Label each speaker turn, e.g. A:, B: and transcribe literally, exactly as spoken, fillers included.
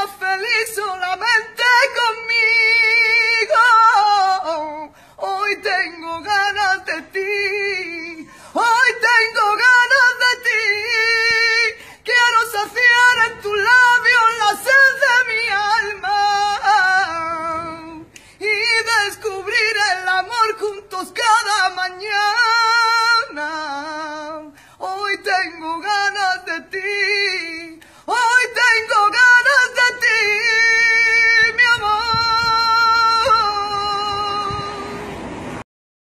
A: feliz solamente conmigo. Hoy tengo ganas de ti, hoy tengo ganas de ti. Quiero saciar en tus labios la sed de mi alma y descubrir el amor juntos cada mañana. Hoy tengo ganas de ti.